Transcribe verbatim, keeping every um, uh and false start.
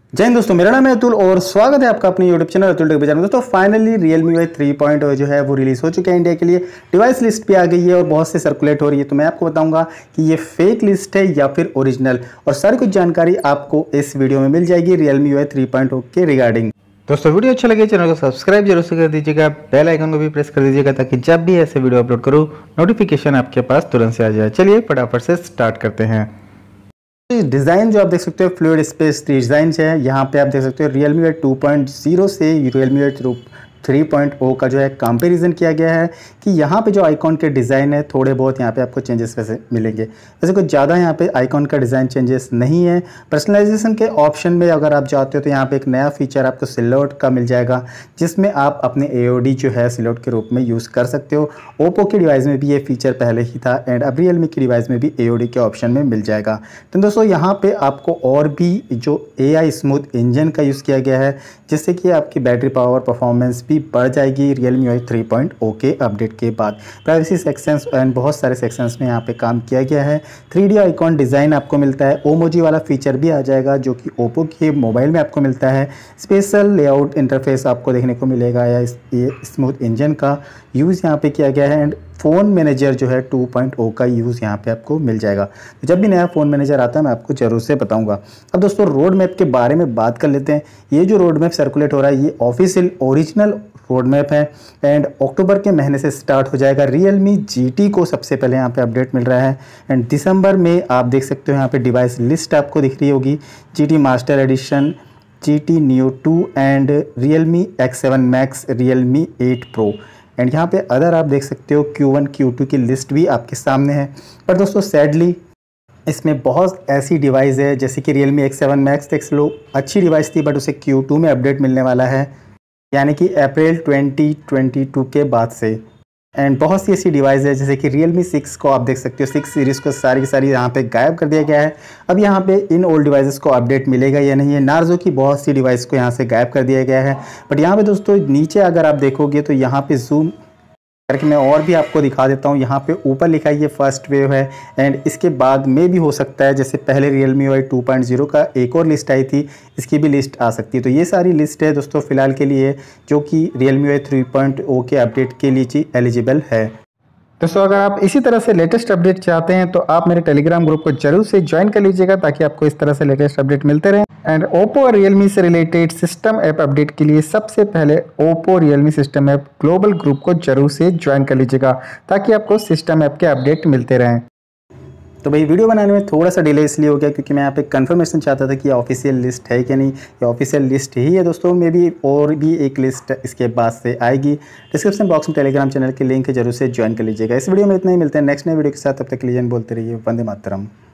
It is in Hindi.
जय हिंद दोस्तों, मेरा नाम है अतुल और स्वागत है आपका अपने यूट्यूब चैनल अतुल टेक बाजार में। दोस्तों finally Realme U I three point O जो है वो रिलीज हो चुका है इंडिया के लिए। डिवाइस लिस्ट भी आ गई है और बहुत से सर्कुलेट हो रही है, तो मैं आपको बताऊंगा कि ये फेक लिस्ट है या फिर ओरिजिनल, और सारी कुछ जानकारी आपको इस वीडियो में मिल जाएगी Realme U I three point O के रिगार्डिंग। दोस्तों वीडियो अच्छा लगे चैनल को सब्सक्राइब जरूर से कर दीजिएगा, बेल आइकन को भी प्रेस कर दीजिएगा ताकि जब भी ऐसे वीडियो अपलोड करूँ नोटिफिकेशन आपके पास तुरंत से आ जाए। चलिए फटाफट से स्टार्ट करते हैं। डिज़ाइन जो आप देख सकते हो फ्लूइड स्पेस डिज़ाइन है। यहाँ पे आप देख सकते हो Realme U I two point zero से Realme U I three point O का जो है कंपैरिजन किया गया है कि यहाँ पे जो आइकॉन के डिज़ाइन है थोड़े बहुत यहाँ पे आपको चेंजेस वैसे मिलेंगे। वैसे कुछ ज़्यादा यहाँ पे आइकॉन का डिज़ाइन चेंजेस नहीं है। पर्सनलाइजेशन के ऑप्शन में अगर आप जाते हो तो यहाँ पे एक नया फीचर आपको सिलोट का मिल जाएगा, जिसमें आप अपने ए ओ डी जो है सिलोट के रूप में यूज़ कर सकते हो। ओप्पो की डिवाइस में भी ये फीचर पहले ही था एंड अब Realme की डिवाइस में भी ए ओ डी के ऑप्शन में मिल जाएगा। तो दोस्तों यहाँ पे आपको और भी जो ए आई स्मूथ इंजन का यूज़ किया गया है, जिससे कि आपकी बैटरी पावर परफॉर्मेंस भी बढ़ जाएगी Realme U I three point O के अपडेट के बाद। प्राइवेसी सेक्शंस एंड बहुत सारे सेक्शंस में यहाँ पे काम किया गया है। थ्री डी आइकॉन डिज़ाइन आपको मिलता है। ओमोजी वाला फीचर भी आ जाएगा जो कि ओप्पो के मोबाइल में आपको मिलता है। स्पेशल लेआउट इंटरफेस आपको देखने को मिलेगा या इस ये स्मूथ इंजन का यूज़ यहाँ पे किया गया है एंड फ़ोन मैनेजर जो है टू पॉइंट ओ का यूज़ यहाँ पे आपको मिल जाएगा। तो जब भी नया फ़ोन मैनेजर आता है मैं आपको ज़रूर से बताऊंगा। अब दोस्तों रोड मैप के बारे में बात कर लेते हैं। ये जो रोड मैप सर्कुलेट हो रहा है ये ऑफिशियल ओरिजिनल रोड मैप है एंड अक्टूबर के महीने से स्टार्ट हो जाएगा। Realme जी टी को सबसे पहले यहाँ पे अपडेट मिल रहा है एंड दिसंबर में आप देख सकते हो यहाँ पे डिवाइस लिस्ट आपको दिख रही होगी। G T master edition, G T Neo two and Realme X seven Max, Realme eight Pro and यहाँ पे अदर आप देख सकते हो क्यू वन क्यू टू की लिस्ट भी आपके सामने है। पर दोस्तों सैडली इसमें बहुत ऐसी डिवाइस है जैसे कि Realme एक्स सेवन Max देख लो, अच्छी डिवाइस थी बट उसे क्यू टू में अपडेट मिलने वाला है, यानी कि अप्रैल ट्वेंटी ट्वेंटी टू के बाद से। एंड बहुत सी ऐसी डिवाइस है जैसे कि Realme सिक्स को आप देख सकते हो, सिक्स सीरीज़ को सारी की सारी यहाँ पे गायब कर दिया गया है। अब यहाँ पे इन ओल्ड डिवाइसेस को अपडेट मिलेगा या नहीं है। नार्जो की बहुत सी डिवाइस को यहाँ से गायब कर दिया गया है। बट यहाँ पे दोस्तों नीचे अगर आप देखोगे तो यहाँ पे जूम करके मैं और भी आपको दिखा देता हूँ। यहाँ पे ऊपर लिखा है ये फर्स्ट वेव है एंड इसके बाद में भी हो सकता है जैसे पहले Realme U I two point zero का एक और लिस्ट आई थी, इसकी भी लिस्ट आ सकती है। तो ये सारी लिस्ट है दोस्तों फिलहाल के लिए जो कि Realme U I three point O के अपडेट के लिए एलिजिबल है। दोस्तों अगर आप इसी तरह से लेटेस्ट अपडेट चाहते हैं तो आप मेरे टेलीग्राम ग्रुप को जरूर से ज्वाइन कर लीजिएगा ताकि आपको इस तरह से लेटेस्ट अपडेट मिलते रहें। एंड ओप्पो और Realme से रिलेटेड सिस्टम ऐप अपडेट के लिए सबसे पहले Oppo Realme system app global group को जरूर से ज्वाइन कर लीजिएगा ताकि आपको सिस्टम ऐप के अपडेट मिलते रहें। तो भाई वीडियो बनाने में थोड़ा सा डिले इसलिए हो गया क्योंकि मैं यहाँ पे कंफर्मेशन चाहता था कि ऑफिशियल लिस्ट है कि नहीं। ये ऑफिशियल लिस्ट ही है दोस्तों, मे भी और भी एक लिस्ट इसके बाद से आएगी। डिस्क्रिप्शन बॉक्स में टेलीग्राम चैनल की लिंक है, जरूर से ज्वाइन कर लीजिएगा। इस वीडियो में इतना ही, मिलते हैं नेक्स्ट नए वीडियो के साथ। तब तक के लिए बोलते रहिए वंदे मातरम।